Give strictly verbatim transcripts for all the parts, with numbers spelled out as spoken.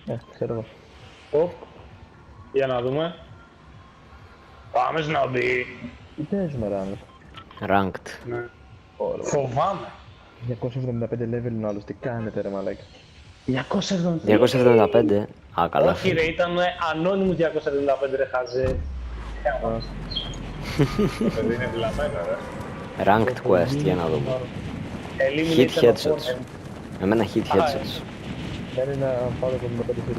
Ε, ξέρω εγώ. Οπ. Για να δούμε. Πάμε σνόμπι. Τι παίζουμε ράνο. Ranked. Ναι. Φοβάμαι. διακόσια εβδομήντα πέντε level είναι ο άλλος, τι κάνετε ρε μαλάκα. διακόσια εβδομήντα πέντε. διακόσια εβδομήντα πέντε. Α, καλά. Όχι ρε, ήταν ανώνυμο διακόσια εβδομήντα πέντε ρε χαζέ. Το παιδί είναι βλαμμένο ρε. Ranked quest, για να δούμε. Hit headshots. Εμένα hit headshots. Δεν είναι να πάω εβδομήντα πέντε φίλοι.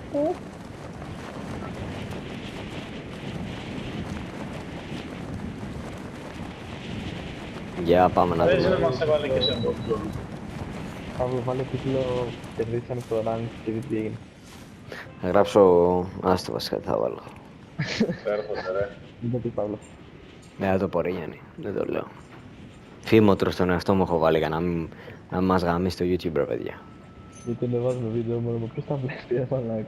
Για πάμε να Παίζει να δούμε. μας έβαλε και σε μπόξο. Θα βάλω τίτλο κερδίσαμε στο rank και δει τι έγινε. Θα γράψω... Άστο βασικά τι θα βάλω. Έρχονται ρε. Δεν το πει Παύλο. Δεν θα το πω ρε Γιάννη, δεν το λέω. Φήμοτρο στον εαυτό μου έχω βάλει για να μην να μας γαμίσει το YouTube ρε παιδιά. Γιατί ανεβάζουμε βίντεο μόνο μου, ποιος τα βλέπει ρε μαλάκα.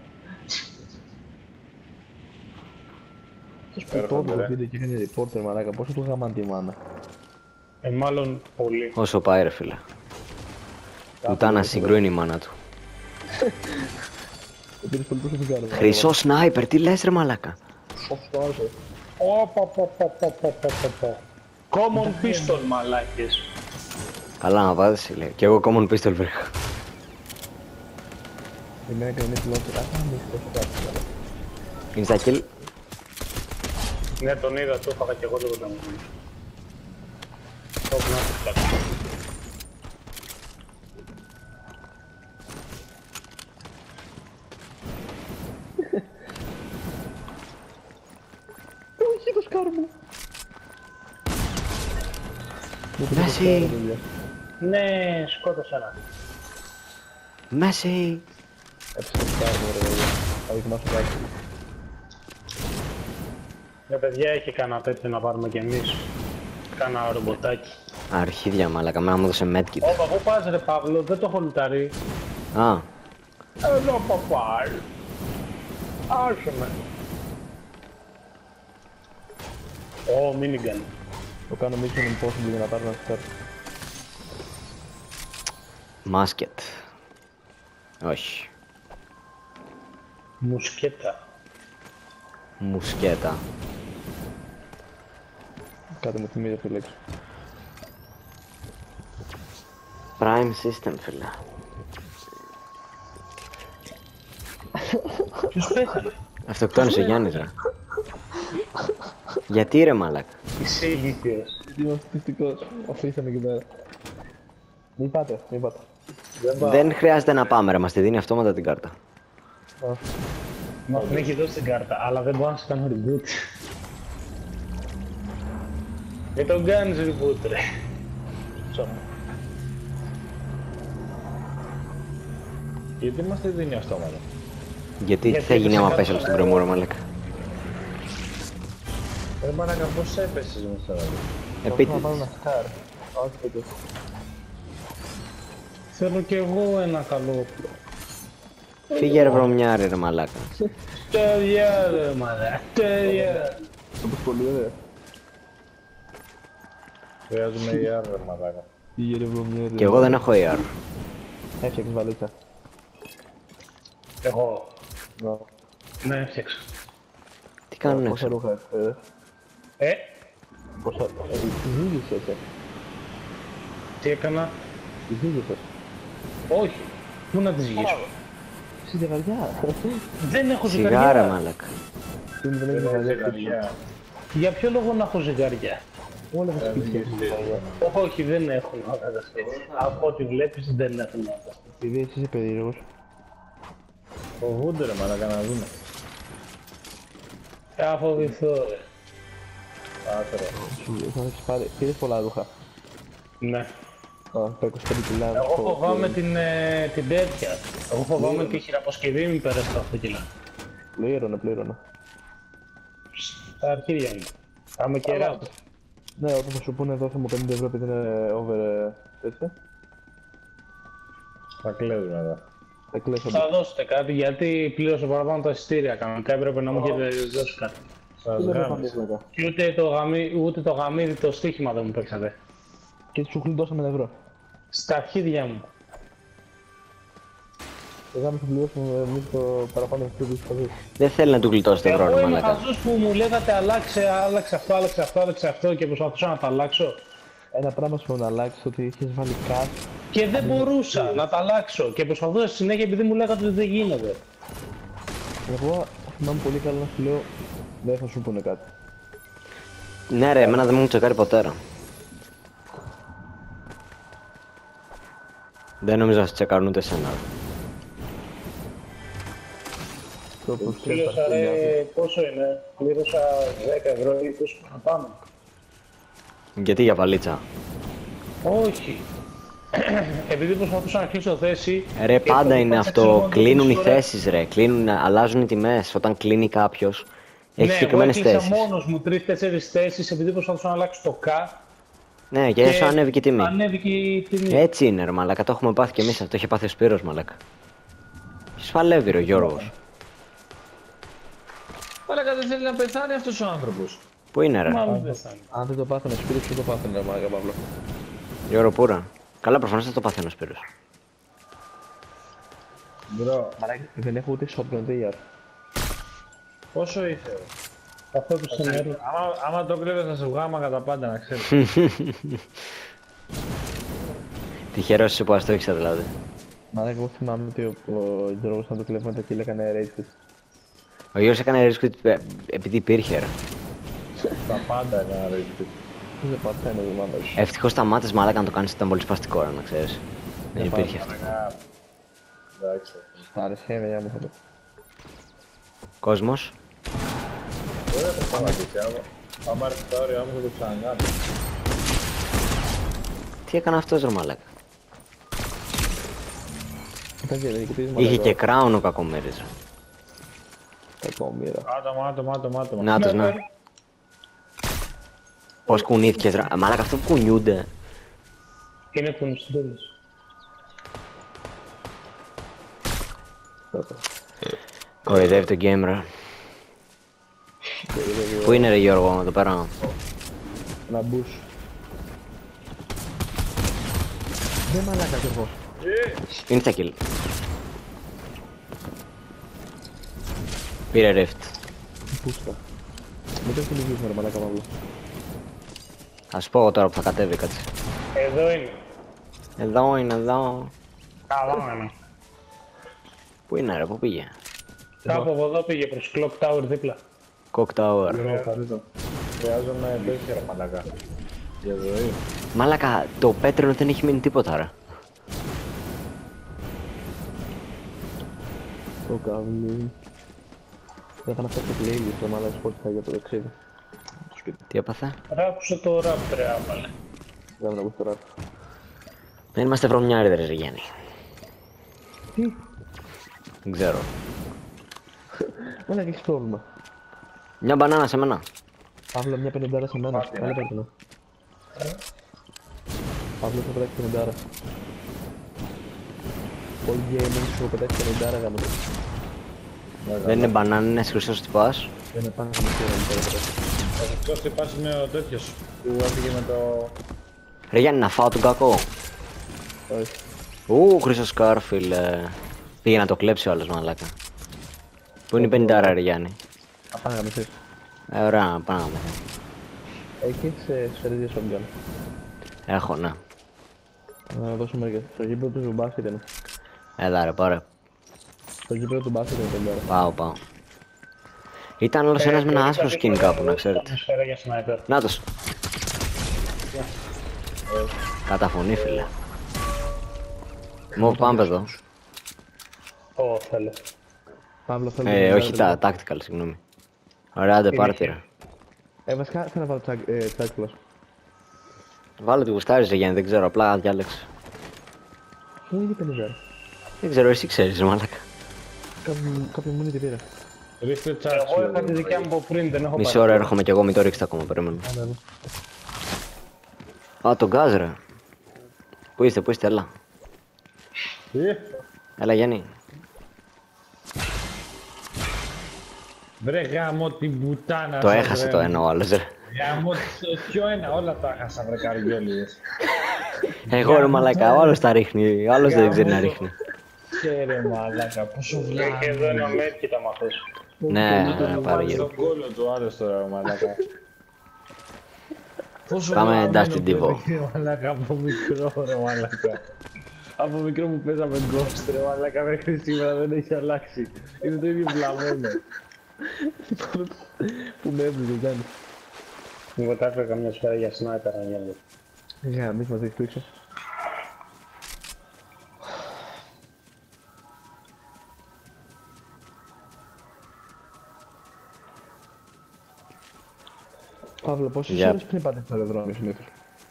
Ποιος που το Έρχονται, ρε. βίντεο και έκανε reporter μαλάκα, πόσο του γαμάν τη μάνα. Ε, μάλλον πολύ. Όσο πάει ρε φίλε. Ούτε να συγκρούει η μάνα του. Το πήρες πολύ προσωπικά ρε. Χρυσό σνάιπερ, τι λες ρε μαλάκα. Σοφτάρτε. Οπα, πα, πα, πα, πα, πα, πα, πα. Common pistol μαλάκες. Καλά να βάζεις λέει. Κι εγώ common pistol βρήκα. Εμένα και είναι φιλότερο, άχα να μην έχει τόσο κάτι. Insta kill. Ναι, τον είδα, το έφαγα και εγώ το ποτέ μου. Όπ, να το φτιάξω. Όχι το σκάρ μου. Μέση. Ναι, σκότωσα ένα. Μέση. Έψε το σκάρ μου ρε παιδιά. Θα δοκιμάσω κάτι. Ναι, παιδιά, έχει κανένα τέτοιο να πάρουμε κι εμείς. Κάνα ρομποτάκι. Αρχίδια μαλάκα, μένα μου έδωσε medkit. Όπα, πού πας ρε Παύλο, δεν το έχω λουτάρει. Α, Εδώ παπάρ. Άσε με. Ω, minigun. Το κάνω mission impossible για να πάρω ένα σκάρ. μάσκετ. Όχι. Μουσκέτα. Μουσκέτα. Κάτι μου θυμίζει αυτή η λέξη. Prime system φίλε. Ποιος πέθανε? Αυτοκτόνησε ο Γιάννης ρε. Γιατί ρε μαλάκα. Είσαι ηλίθιος. Γιατί είμαι αυτιστικός, αφήσαμε εκεί πέρα. Μην πάτε, μην πάτε. Δεν πάω. Δεν χρειάζεται να πάμε ρε, μας τη δίνει αυτόματα την κάρτα. Μας την έχει δώσει την κάρτα, αλλά δεν μπορώ να σε κάνω reboot. Δεν τον κάνεις reboot ρε. Σώμα. Γιατί μας τη δίνει αυτόματα. Γιατί τι Γιατί θα γίνει άμα έπεσε πέσει κάτω. από την προμούρα μαλάκα. Ρε μάρακα πώς έπεσες με στο ράδι. Να Επίτηδες. πάρω ένα σκάρ. Όχι τέτοιο. Θέλω κι εγώ ένα καλό όπλο. Φύγε ρε βρωμιάρη ρε μαλάκα. Τέλεια ρε μαλά, τέλεια. Όπως πολύ ωραία. Χρειάζομαι η άρ ρε μαλάκα. Πήγε ρε βρωμιέρι. Και εγώ δεν έχω έι αρ. Έφτιαξες βαλίτσα. Εγώ. Να. Ναι, έφτιαξα. Τι κάνουν Πόσα έξω. ρούχα έφερε. Ε, Πόσα... Ε, τι ζήγησες, ε. τι έκανα? Τι ζήγησες. Όχι. Πού να τη ζυγίσω? Στη ζυγαριά. Δεν έχω Σιγάρα ζυγαριά. μαλάκα. Τι δεν έχει Δεν έχει ζυγαριά. ζυγαριά. Για ποιο λόγο να έχω ζυγαριά? Όλα τα σπίτια έχουν ζυγαριά. Όχι, δεν έχουν όλα τα σπίτια. Από ό,τι βλέπεις δεν έχουν όλα τα σπίτια. Επειδή εσύ είσαι περίεργος. Φοβούνται ρε μαλάκα να δούμε. Θα φοβηθώ ρε. Άσε ρε. Σου λέει, θα έχεις πάρει. Πήρες πολλά ρούχα. Ναι. Α, τα είκοσι πέντε κιλά. Εγώ φοβάμαι την, ε, την τέτοια. Εγώ φοβάμαι τη χειραποσκευή μην πέρασε τα οκτώ κιλά. Πλήρωνα, πλήρωνα. Στα αρχίδια μου. Θα με κεράσω. Ναι, όταν θα σου πούνε δώσε μου πενήντα ευρώ επειδή είναι over ε, τέτοιο. Θα κλαίζουμε εδώ. Θα κλαίσω. Θα δώσετε κάτι γιατί πλήρωσα παραπάνω τα εισιτήρια. Κανονικά έπρεπε να μου έχετε δώσει κάτι. Σας Τι λέμε γάμισα. φαντίσματα. Και ούτε το, γαμί, ούτε το γαμίδι το στοίχημα δεν μου παίξατε. Και σου χλουντώσαμε ένα ευρώ. Στα αρχίδια μου. Πήγαμε να πληρώσουμε εμείς το παραπάνω που τους χαζούς. Δεν θέλει να του γλιτώσει το Εγώ χρόνο, είμαι μαλάκα. χαζός που μου λέγατε αλλάξε, άλλαξε αυτό, άλλαξε αυτό, άλλαξε αυτό και προσπαθούσα να τα αλλάξω. Ένα πράγμα σου να αλλάξει ότι είχες βάλει κάτι. Και δεν μπορούσα να τα αλλάξω και προσπαθούσα στη συνέχεια επειδή μου λέγατε ότι δεν γίνεται. Εγώ θυμάμαι πολύ καλά να σου λέω δεν θα σου πούνε κάτι. Ναι ρε, εμένα δεν μου έχουν τσεκάρει ποτέ. Ρε. Δεν νομίζω να σε τσεκάρουν ούτε εσένα. Το πως Πλήρωσα ρε, πόσο είναι, πλήρωσα δέκα ευρώ ή είκοσι παραπάνω. Γιατί για παλίτσα. Όχι. Επειδή προσπαθούσα να κλείσω θέση... Ρε, και πάντα το είναι πάταξα αυτό. μόνο Κλείνουν οι τόσες ώρες. θέσεις ρε. Κλείνουν, αλλάζουν οι τιμές. Όταν κλείνει κάποιος, έχει Ναι, εγώ συγκεκριμένες έκλεισα θέσεις. μόνος μου τρεις-τέσσερις θέσεις επειδή προσπαθούσα να αλλάξω το K. Ναι, και έτσι ανέβηκε η τιμή. Ανέβηκε η τιμή. Έτσι είναι ρε μαλάκα, το έχουμε πάθει κι εμείς. Αυτό είχε πάθει ο Σπύρος μαλάκα. Σφαλεύει ρε ο Γιώργος. Μαλάκα δεν θέλει να πεθάνει αυτός ο άνθρωπος. Πού είναι ρε, Μάλλον δεν θα είναι. Αν δεν το πάθανε σπίτι σου το πάθανε μάγκα Παύλο. Γιώργο Πούρα. Καλά, προφανώς δεν το πάθει ο Σπύρος. Μπρο, Δεν έχω ούτε shotgun δεν πόσο ήθελε. Αυτό που σε νερό. Άμα, άμα το κλέβες θα σε βγάμα κατά πάντα να ξέρεις. Τυχερός είσαι που αστόχησα δηλαδή. Μα εγώ θυμάμαι ότι ο, ο Γιώργος να το κλέβουμε τα κύλα έκανε rage quit. Ο Γιώργος έκανε ρίσκο επειδή υπήρχε ρε. Τα πάντα έκανα ρε. Δεν παθαίνω εβδομάδα. Ευτυχώς σταμάτες μαλάκα να το κάνεις, ήταν πολύ σπαστικό ρε, να ξέρεις. Δεν υπήρχε αυτό. Εντάξει. Άρεσε, είναι μου θα το. Κόσμος. Δεν θα σταματήσει άμα. Άμα έρθει τα όρια μου θα το ξανακάνω. Τι έκανε αυτός ρε μαλάκα. Ήταν και διοικητής Είχε και crown ο κακομοίρης. Κακόμοιρα. Άτομα, άτομα, άτομα, άτομα. Νάτος, να. Πώς κουνήθηκες ρε. Μαλάκα αυτό που κουνιούνται. Είναι που είναι στην τέλος. Κοροϊδεύει το game ρε. Πού είναι ρε Γιώργο, εδώ πέρα. Να μπούς. Δεν μαλάκα Γιώργο. Insta kill. Πήρε rift. Πούστα. Μην το κυνηγήσουμε ρε μαλάκα Παύλο. Θα σου πω εγώ τώρα που θα κατέβει κάτι. Εδώ είναι. Εδώ είναι, εδώ. Καλά είναι. Πού είναι ρε, πού πήγε. Κάπου από εδώ πήγε προς Clock Tower δίπλα. Cock Tower. Χρειάζομαι τέτοια ρε μαλάκα. Για ζωή. Μάλακα, το πέτρινο δεν έχει μείνει τίποτα ρε. Το καβλί. Δεν θα να φτιάξω playlist το μάλακα Spotify για το ταξίδι. Στο σπίτι. Τι έπαθε. Ράκουσε το rap ρε άπαλε. Δεν θα να ακούς το rap. Δεν είμαστε βρωμιάριδες ρε Γιάννη. Τι. Δεν ξέρω. Μάλακα έχεις πρόβλημα. Μια μπανάνα σε μένα. Παύλο μια πενηντάρα σε μένα. Καλή πέτρινο. Παύλο θα πετάξει πενηντάρα. Πολύ gaming σου πετάξει πενηντάρα γάμο το. Δεν είναι μπανάνα, είναι χρυσός τυπάς. Δεν είναι πάνω από το Εκτός τι πας είναι ο τέτοιος που έφυγε με το... Ρε Γιάννη, να φάω τον κακό. Όχι. Ου, χρυσό σκάρφιλ. Πήγε να το κλέψει ο άλλος μαλάκα. Πού είναι η πενηντάρα ρε Γιάννη. Απάνε γαμηθείς. Ε, ωραία, πάμε. Έχεις ε, σφαιρίδια shotgun. Έχω, ναι. Να δώσω μερικές. Το γήπεδο του μπάσκετ είναι. Έλα ρε, πάρε. Το γήπεδο του μπάσκετ είναι πενηντάρα. Πάω, πάω. Ήταν όλος ένας με ένα άσπρο skin κάπου, να ξέρετε. Σφαίρα για sniper. Νάτος. Καταφωνή φίλε. Μου πάμε εδώ. Ω, θέλω. Παύλο θέλω. Ε, όχι τα tactical, συγγνώμη. Ωραία, άντε πάρτι ρε. Ε, βασικά θέλω να βάλω τσάκ- ε, τσάκουλας. Βάλω τη γουστάρι σε Γιάννη, δεν ξέρω, απλά διάλεξε. Πού είναι η πενηντάρα. Δεν ξέρω, εσύ ξέρεις μαλάκα. Κάποιο- Κάποιο μου είναι την πήρα. Ρίχτε Εγώ τσάτσου. είχα τη δικιά μου από πριν, δεν έχω Μισή πάρει. ώρα έρχομαι κι εγώ, μην το ρίξετε ακόμα, περίμενε. Άρα, ναι. Α, τον γκάζ ρε. Πού είστε, πού είστε, έλα. Τι? Έλα Γιάννη. Βρε γάμο την πουτάνα Το σας, έχασε ρε. το ένα ο άλλος ρε. Γάμο το ποιο ένα, όλα τα έχασα βρε καριόλιδες. Εγώ ρε μαλάκα, ο άλλος τα ρίχνει, ο άλλος δεν ξέρει να ρίχνει. Ξέρε μαλάκα, πόσο βλάβη. Και εδώ είναι ο Μέτ, τα μαθές. Ναι, πάρε Πάρει γύρω. στον κόλλο του άλλος τώρα, μαλάκα. Πόσο Πάμε βλάμενο Dustin Divo. παιδί, μαλάκα, από μικρό ρε μαλάκα. Από μικρό που παίζαμε Ghost ρε μαλάκα, μέχρι σήμερα δεν έχει αλλάξει. Είναι το ίδιο βλαμμένο. Που με έβριζε, Γιάννη. Μου μετάφερα καμιά σφαίρα για σνάιπερ αν γίνει. Για μη μας έχεις πρίξει. Παύλο, πόσες Yep. ώρες πριν πάτε στο αεροδρόμιο συνήθως?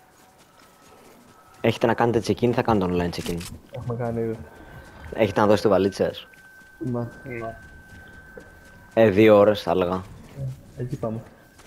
Έχετε να κάνετε check-in, θα κάνετε online check-in. Έχουμε κάνει ήδη. Έχετε να δώσετε βαλίτσες. Μα, Ναι. Ε, δύο ώρες θα έλεγα. εκεί πάμε.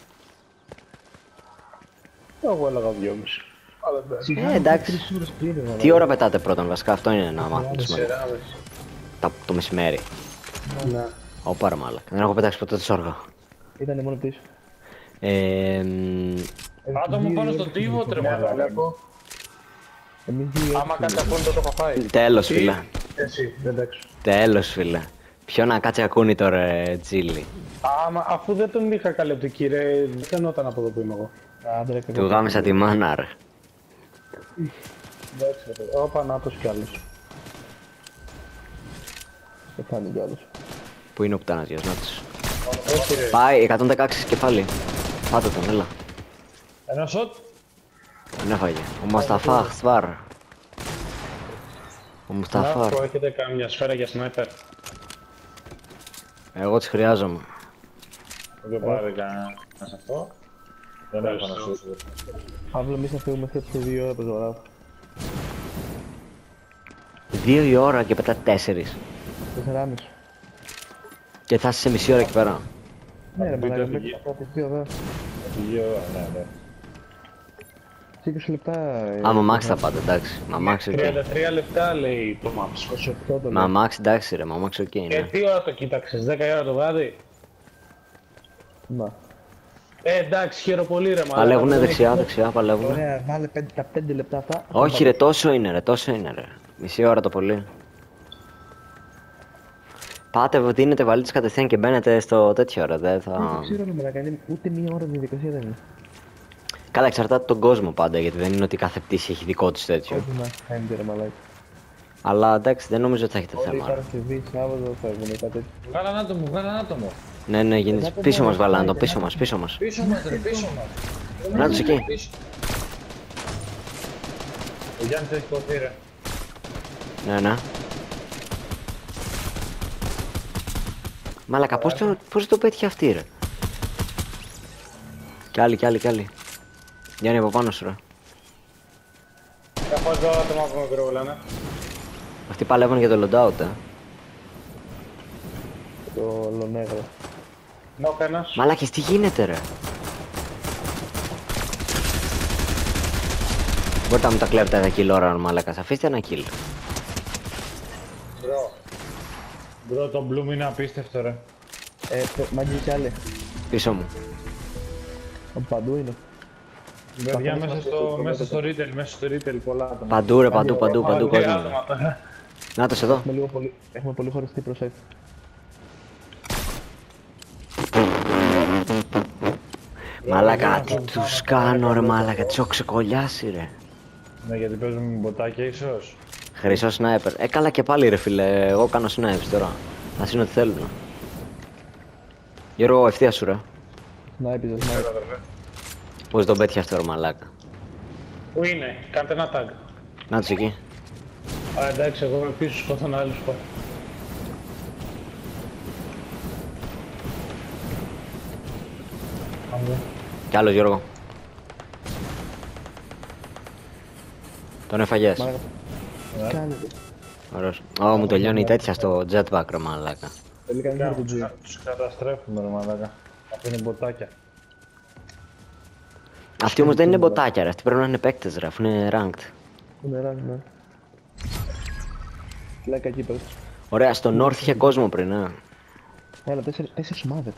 Εγώ έλεγα δυόμιση. Ε, εντάξει. Τρεις ώρες πριν, ρε, Τι ώρα πετάτε πρώτον, βασικά αυτό είναι να μάθουμε. σημαντικό. Τεσσεράμιση. Τα- Το μεσημέρι. Ναι. Ω, πάρα μάλλον. Δεν έχω πετάξει ποτέ τόσο αργά. Ήτανε μόνο πτήση. Ε, μ, Άτομο πάνω στο τύβο τρε μαλάκα. Εμείς δύο Άμα κάτι απόλυτο το παπάει. τέλος φίλε. Εσύ, εντάξει. Τέλος φίλε. Ποιο να κάτσει ακούνη τώρα, ε, Τζίλι. Άμα, αφού δεν τον είχα καλεπτική ρε, δεν φαινόταν από εδώ που είμαι εγώ. άντρε, Του γάμισα τη μάνα ρε. Εντάξει ρε, ο Πανάτος κι άλλος. Δεν κάνει κι άλλος. Πού είναι ο πουτάνας γιος, νάτος. Όχι ρε. Πάει, εκατόν δεκαέξι κεφάλι. Πάτε τον, έλα. Ένα σοτ. Δεν έφαγε. Ο Μουσταφά, σβάρ. Ο Μουσταφά. Να, έχετε καμιά σφαίρα για σνάιπερ. Εγώ τις χρειάζομαι. Δεν πάρει κανένας αυτό. Δεν έχω να σώσω. Παύλο, εμείς θα φύγουμε χθες σε δύο ώρες από ζωγράφο. Δύο η ώρα και πετά τέσσερις. Τεσσεράμιση. Και θα είσαι σε μισή ώρα εκεί πέρα. Ναι, ρε, πείτε μαλάκα, φύγει. μέχρι αυτά τις δύο εδώ. Δύο ώρα, ναι, ναι. είκοσι λεπτά. ε, Άμα μάξι θα πάτε, εντάξει. Μα μάξι οκ. τριάντα τρία λεπτά λέει το maps. είκοσι οκτώ το Μα λέω. μάξι εντάξει ρε, μα μάξι οκ Και είναι. τι ώρα το κοίταξες, δέκα η ώρα το βράδυ. Να. Ε, εντάξει, χαίρομαι πολύ ρε μαλάκα. Παλεύουνε Δεν δεξιά, έχει- δεξιά, παλεύουνε. Ωραία, βάλε πέντε, τα πέντε λεπτά αυτά. Όχι ρε, τόσο είναι ρε, τόσο είναι ρε. Μισή ώρα το πολύ. Πάτε, δίνετε βαλίτσες κατευθείαν και μπαίνετε στο τέτοιο ρε, δεν Δεν θα... ξέρω να μαλάκα, είναι ούτε μία ώρα διαδικασία δεν είναι. Καλά, εξαρτάται τον κόσμο πάντα, γιατί δεν είναι ότι κάθε πτήση έχει δικό της τέτοιο. Όχι να φαίνεται ρε μαλάκα. Αλλά εντάξει, δεν νομίζω ότι θα έχετε Όλη θέμα. ρε. Παρασκευή, Σάββατο φεύγουν κάτι τέτοιο. Βγάλε ένα άτομο, βγάλε ένα άτομο. Ναι, ναι, γίνεται. Πίσω μας βαλάντο, πίσω μας, πίσω μας. Πίσω μας ρε, πίσω μας. Να τους εκεί. Πίσω. Ο Γιάννης έχει κοπεί ρε. Ναι, ναι. Μαλακα, πώς το, πώς το πέτυχε αυτή ρε. Κι άλλοι, κι άλλοι, κι άλλοι. Γιάννη από πάνω σου ρε. Έχω εδώ άτομα που με πυροβολάνε. Αυτοί παλεύουν για το loadout, ε. Το Λονέγρο. Νοκ ένας. Μαλάκες, τι γίνεται ρε. Μπορείτε να μου τα κλέβετε ένα kill ώρα, μαλάκας. Αφήστε ένα kill. Μπρο. Μπρο, το Bloom είναι απίστευτο ρε. Ε, μαγεί κι άλλοι. Πίσω μου. Από παντού είναι. Παιδιά μέσα στο, μέσα στο retail, μέσα στο retail πολλά άτομα. Παντού ρε, παντού, παντού, παντού Τρία κόσμο. άτομα τώρα. Νάτος εδώ. Έχουμε λίγο πολύ, έχουμε πολύ χωριστή προσέγγιση. Μαλάκα, τι τους κάνω ρε μαλάκα, τις έχω ξεκολλιάσει ρε. Ναι, γιατί παίζουμε με μποτάκια ίσως. Χρυσό σνάιπερ. Ε, καλά και πάλι ρε φίλε, εγώ κάνω snipes τώρα. Ας είναι ό,τι θέλουν. Γιώργο, ευθεία σου ρε. Σνάιπιζε, σνάιπιζε. Πώς τον πέτυχε αυτό ρε μαλάκα. Πού είναι, κάντε ένα tag. Να τους εκεί. Α, εντάξει, εγώ είμαι πίσω, σκοτώνω άλλους πάω. Κι άλλος Γιώργο. Τον έφαγες. Μαλάκα. Τι κάνετε. Ωραίος. Ω, μου τελειώνει η τέτοια στο jetpack ρε μαλάκα. Τελικά είναι το τζι. Τους καταστρέφουμε ρε μαλάκα. Αυτά είναι μποτάκια. Αυτοί όμως δεν είναι μποτάκια ρε, αυτοί πρέπει να είναι παίκτες ρε, αφού είναι ranked. Είναι ράνι, ναι. Λέκα εκεί πες. Ωραία, στο North είχε κόσμο πριν, ε. Έλα, τέσσερις, τέσσερις ομάδες.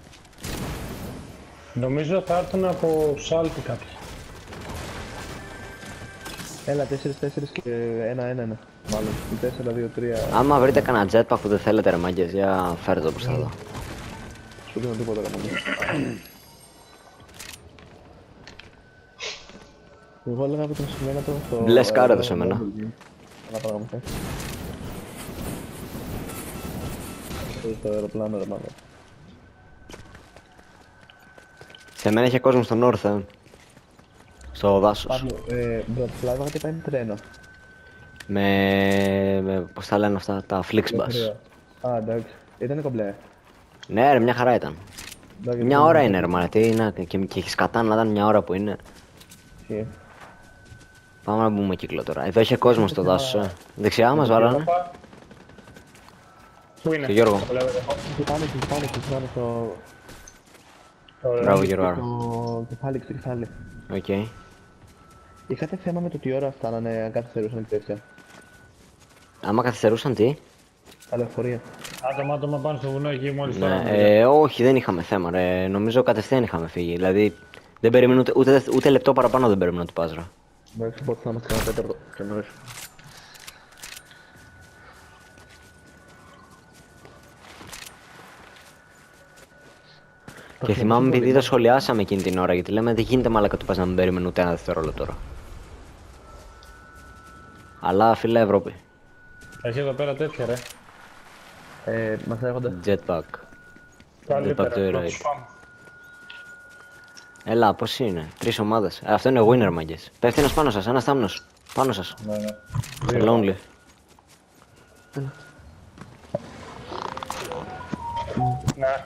Νομίζω θα έρθουν από Σάλτη κάποιοι. Έλα, τέσσερις τέσσερις και ένα ένα είναι. Μάλλον, τέσσερα δύο τρία. Άμα βρείτε κανένα jetpack που δεν θέλετε ρε μάγκες, για φέρτε το προς τα εδώ. Σου δίνω τίποτα κανένα. Εγώ έλεγα από τον σημαίνει το στο... Μπλε σκάρα εδώ σε μένα. Ένα πράγμα θε. Στο αεροπλάνο ρε μάλλον. Σε μένα είχε κόσμο στο North, ε. Στο δάσος. Παύλο, ε, Μπρατισλάβα γιατί πάει με τρένο. Με... με... πώς τα λένε αυτά, τα Flixbus. Α, εντάξει. Ήτανε κομπλέ. Ναι ρε, μια χαρά ήταν. Εντάξει, Μια ώρα είναι ρε μάνα, τι είναι, και, και έχεις κατά να ήταν μια ώρα που είναι. ισχύει. Πάμε να μπούμε κύκλο τώρα. Εδώ είχε κόσμο στο δάσος, ε. Δεξιά μας βάλανε. Πού είναι? Το Γιώργο. Το βλέπετε. Κεφάλι, κεφάλι, κεφάλι στο... Μπράβο Γιώργο. άρα. Στο κεφάλι, στο κεφάλι. Οκ. Είχατε θέμα με το τι ώρα φτάνανε αν καθυστερούσαν και τέτοια. Άμα καθυστερούσαν τι. Τα λεωφορεία. Άτομα, άτομα πάνω στο βουνό εκεί μόλις Ναι, τώρα. ε, όχι δεν είχαμε θέμα ρε. Νομίζω κατευθείαν είχαμε φύγει. Δηλαδή δεν περίμενε ούτε, ούτε, ούτε λεπτό παραπάνω δεν περίμενε να του πας ρε. Εντάξει, οπότε θα είμαστε κανένα τέταρτο και νωρίς. Και θυμάμαι επειδή το σχολιάσαμε εκείνη την ώρα γιατί λέμε δεν γίνεται μαλάκα του πας να μην περίμενε ούτε ένα δευτερόλεπτο τώρα. Αλλά φίλε Ευρώπη. Έχει εδώ πέρα τέτοια ρε. Ε, μας έρχονται. Jetpack. Καλύτερα, Jetpack to πρώτος right. πάμε. Έλα, πώς είναι, τρεις ομάδες. Ε, αυτό είναι winner μάγκες. Πέφτει ένας πάνω σας, ένας θάμνος. Πάνω σας. Ναι, ναι. Lonely. Ναι.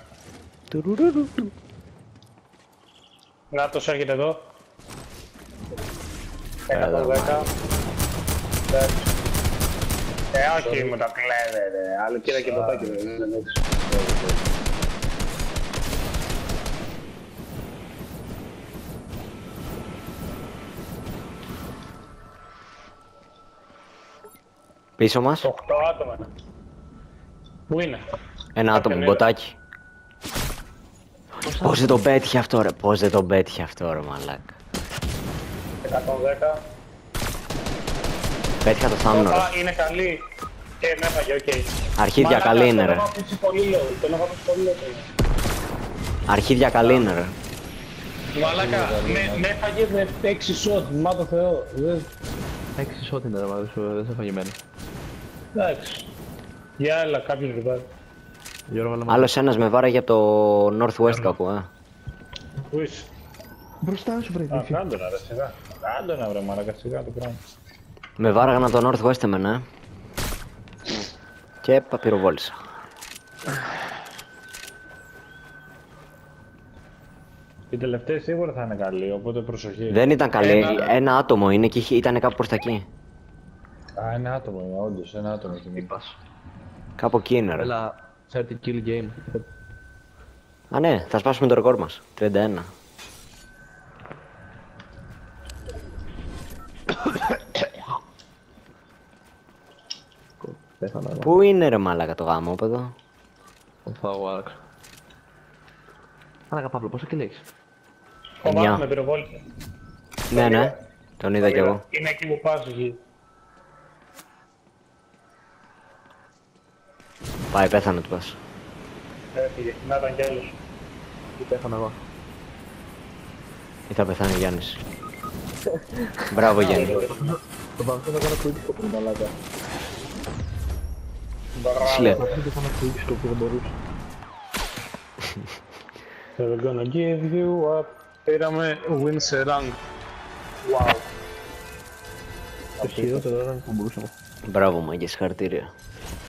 Να το έρχεται εδώ. εκατόν δέκα. Εντάξει. Ε, όχι μου τα κλέβετε. Άλλο κοίτα και ποτάκι δεν είναι. εντάξει. Πίσω μας, οκτώ άτομα. Πού είναι? ένα άτομο, Κάποιον μποτάκι. Πώς δεν τον πέτυχε αυτό ρε, πώς δεν τον πέτυχε αυτό ρε μαλάκα. εκατόν δέκα. Πέτυχα το θάμνο ρε. Α, είναι καλή. Και με έφαγε, οκ. Αρχίδια καλή είναι ρε. Τον έχω αφήσει πολύ λόγο. Τον έχω αφήσει πολύ λόγο. Αρχίδια καλή είναι ρε. Μαλάκα, με- με έφαγε με έξι σότ, μα το Θεό. Δεν- Έξι σότ είναι ρε μάλλον, δεν σε έφαγε εμένα. Εντάξει. Για έλα, κάποιος ριμπάρει. Γιώργο, αλλά Άλλος ένας με βάραγε από το Northwest κάπου, ε. Πού είσαι? μπροστά σου βρε. Α, κάντο να ρε, σιγά. Κάντο να βρε μαλάκα, σιγά το πράγμα. Με βάραγαν από το Northwest εμένα, ε. Και παπυροβόλησα. Η τελευταία σίγουρα θα είναι καλή, οπότε προσοχή. Δεν ήταν καλή, Ένα- ένα άτομο είναι και είχε- ήταν κάπου προς τα εκεί. Α, ένα άτομο είναι, όντως, ένα άτομο έχει μείνει. Κάπου εκεί είναι ρε. Έλα, thirty kill game. Α ναι, θα σπάσουμε το ρεκόρ μας, τριάντα ένα. Πέθανα εγώ. Πού είναι ρε μάλακα το γαμόπεδο. Θα εγώ άραξα. Άρα Παύλο, πόσα kill έχεις? Ο Εννιά. Μάρκος με πυροβόλησε. Ναι, ναι, τον είδα κι εγώ. Είναι εκεί που πας εκεί. Πάει, πέθανε του πας. Έφυγε, να ήταν κι άλλος. Τι πέθανα εγώ. Ή θα πεθάνει ο Γιάννης. Μπράβο Γιάννη. Το Παύλο θα κάνω quick scope, μαλάκα. Σλε. Το Παύλο θα κάνω quick scope που δεν μπορούσε. They're gonna give you up. Πήραμε win σε rank. Wow. Το χειρότερο ήταν που μπορούσαμε. Μπράβο μάγκες, συγχαρητήρια.